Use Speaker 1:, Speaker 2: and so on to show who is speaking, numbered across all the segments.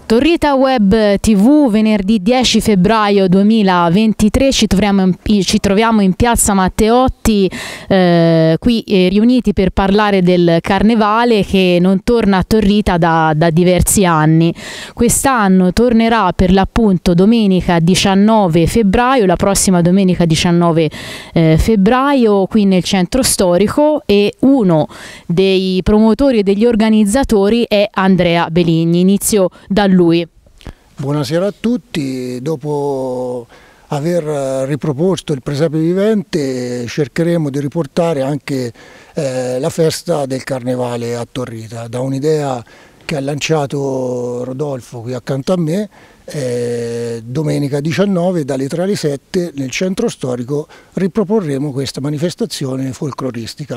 Speaker 1: Torrita Web TV, venerdì 10 febbraio 2023, ci troviamo in piazza Matteotti, qui riuniti per parlare del carnevale che non torna a Torrita da diversi anni. Quest'anno tornerà per l'appunto domenica 19 febbraio, la prossima domenica 19 febbraio qui nel centro storico, e uno dei promotori e degli organizzatori è Andrea Beligni. Inizio da lui.
Speaker 2: Buonasera a tutti. Dopo aver riproposto il presepe vivente cercheremo di riportare anche la festa del carnevale a Torrita, da un'idea che ha lanciato Rodolfo qui accanto a me. Domenica 19 dalle 3 alle 7 nel centro storico riproporremo questa manifestazione folcloristica.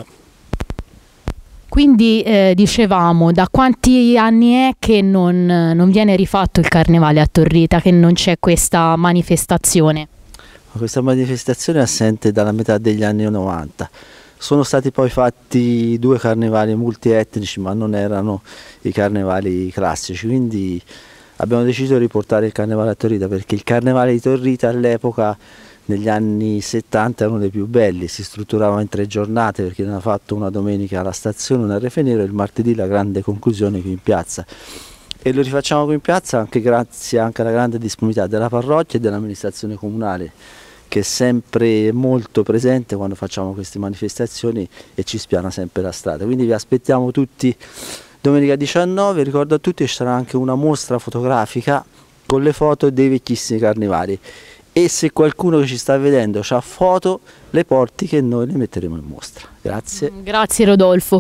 Speaker 1: Quindi dicevamo, da quanti anni è che non viene rifatto il carnevale a Torrita, che non c'è questa manifestazione?
Speaker 3: Questa manifestazione è assente dalla metà degli anni 90. Sono stati poi fatti 2 carnevali multietnici, ma non erano i carnevali classici, quindi abbiamo deciso di riportare il carnevale a Torrita, perché il carnevale di Torrita all'epoca, negli anni 70, era uno dei più belli. Si strutturava in 3 giornate, perché ne ha fatto una domenica alla stazione, una a Refenero, e il martedì la grande conclusione qui in piazza. E lo rifacciamo qui in piazza anche grazie alla grande disponibilità della parrocchia e dell'amministrazione comunale, che è sempre molto presente quando facciamo queste manifestazioni e ci spiana sempre la strada. Quindi vi aspettiamo tutti domenica 19. Ricordo a tutti che ci sarà anche una mostra fotografica con le foto dei vecchissimi carnevali, e se qualcuno che ci sta vedendo ha foto, le porti, che noi le metteremo in mostra. Grazie.
Speaker 1: Grazie Rodolfo.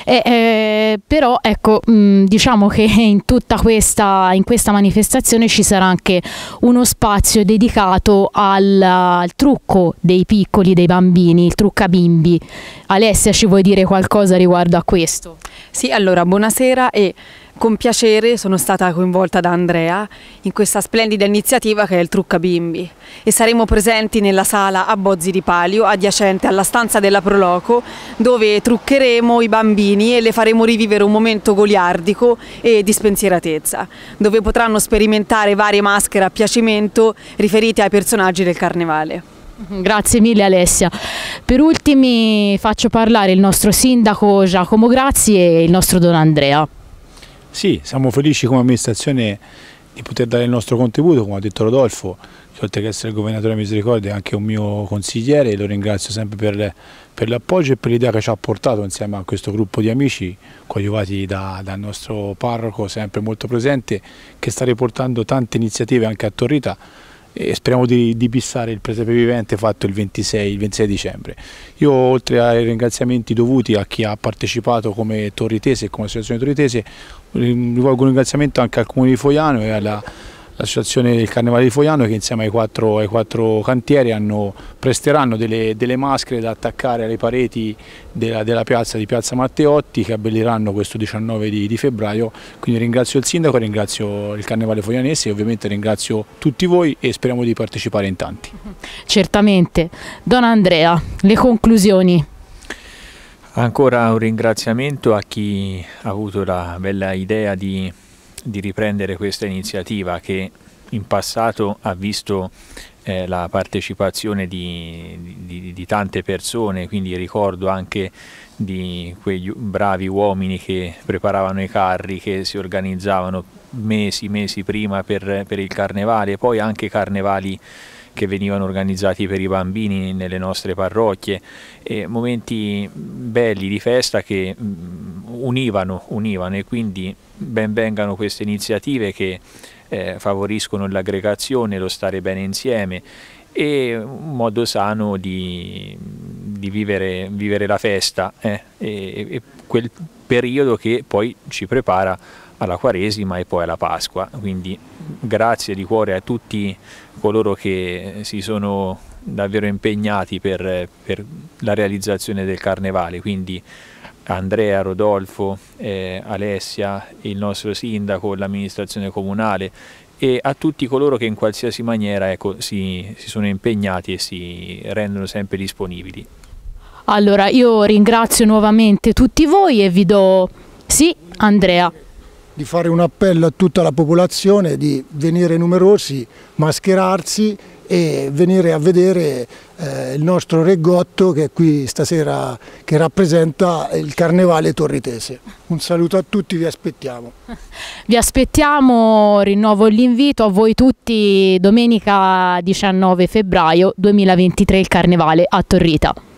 Speaker 1: Però ecco, diciamo che in questa manifestazione ci sarà anche uno spazio dedicato al trucco dei piccoli, dei bambini, il truccabimbi. Alessia, ci vuoi dire qualcosa riguardo a questo?
Speaker 4: Sì, allora buonasera, e con piacere sono stata coinvolta da Andrea in questa splendida iniziativa che è il Truccabimbi, e saremo presenti nella sala a Bozzi di Palio, adiacente alla stanza della Proloco, dove truccheremo i bambini e le faremo rivivere un momento goliardico e di spensieratezza, dove potranno sperimentare varie maschere a piacimento riferite ai personaggi del carnevale.
Speaker 1: Grazie mille Alessia. Per ultimi faccio parlare il nostro sindaco Giacomo Grazzi e il nostro Don Andrea.
Speaker 5: Sì, siamo felici come amministrazione di poter dare il nostro contributo, come ha detto Rodolfo, che oltre che essere il governatore Misericordia è anche un mio consigliere, e lo ringrazio sempre per l'appoggio e per l'idea che ci ha portato insieme a questo gruppo di amici, coadiuvati dal nostro parroco sempre molto presente, che sta riportando tante iniziative anche a Torrita, e speriamo di bissare il presepe vivente fatto il 26 dicembre. Io, oltre ai ringraziamenti dovuti a chi ha partecipato come torritese e come associazione torritese, rivolgo un ringraziamento anche al Comune di Foiano e all'associazione del Carnevale di Foiano, che insieme ai quattro cantieri presteranno delle maschere da attaccare alle pareti della piazza di Piazza Matteotti, che abbelliranno questo 19 di febbraio. Quindi ringrazio il sindaco, ringrazio il Carnevale foianese e ovviamente ringrazio tutti voi, e speriamo di partecipare in tanti.
Speaker 1: Certamente. Don Andrea, le conclusioni.
Speaker 6: Ancora un ringraziamento a chi ha avuto la bella idea di riprendere questa iniziativa, che in passato ha visto la partecipazione di tante persone, quindi ricordo anche di quegli bravi uomini che preparavano i carri, che si organizzavano mesi prima per il carnevale, poi anche carnevali che venivano organizzati per i bambini nelle nostre parrocchie, e momenti belli di festa che univano, e quindi ben vengano queste iniziative che favoriscono l'aggregazione, lo stare bene insieme, e un modo sano di vivere la festa e quel periodo che poi ci prepara alla Quaresima e poi alla Pasqua. Quindi grazie di cuore a tutti coloro che si sono davvero impegnati per la realizzazione del carnevale, quindi Andrea, Rodolfo, Alessia, il nostro sindaco, l'amministrazione comunale, e a tutti coloro che in qualsiasi maniera, ecco, si sono impegnati e si rendono sempre disponibili.
Speaker 1: Allora io ringrazio nuovamente tutti voi e vi do... Sì, Andrea.
Speaker 2: di fare un appello a tutta la popolazione di venire numerosi, mascherarsi e venire a vedere il nostro Reggotto che è qui stasera, che rappresenta il Carnevale torritese. Un saluto a tutti, vi aspettiamo.
Speaker 1: Vi aspettiamo, rinnovo l'invito a voi tutti, domenica 19 febbraio 2023 il Carnevale a Torrita.